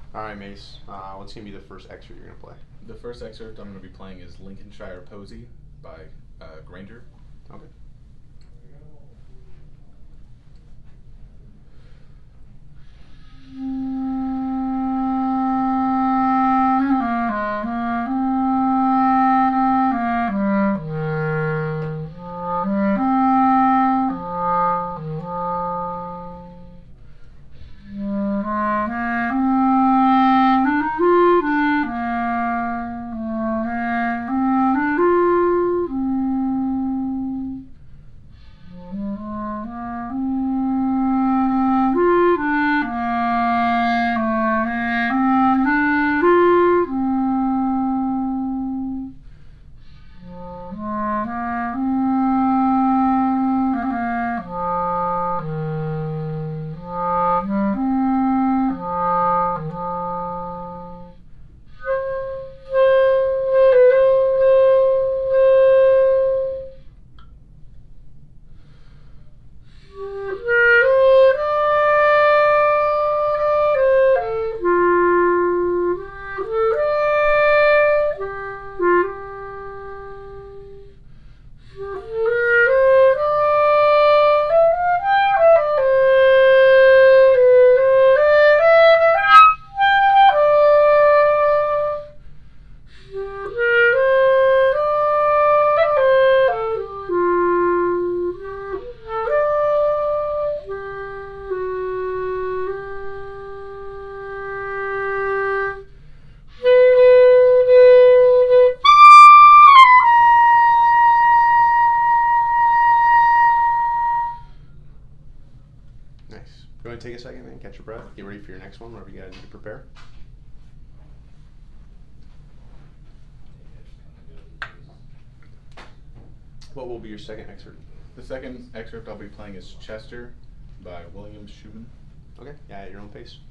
All right, Mace. What's gonna be the first excerpt you're gonna play? The first excerpt I'm going to be playing is Lincolnshire Posy by Granger. Okay. Nice. Go ahead and take a second and catch your breath. Get ready for your next one, whatever you gotta do to prepare. What will be your second excerpt? The second excerpt I'll be playing is Chester by William Schumann. Okay, yeah, at your own pace.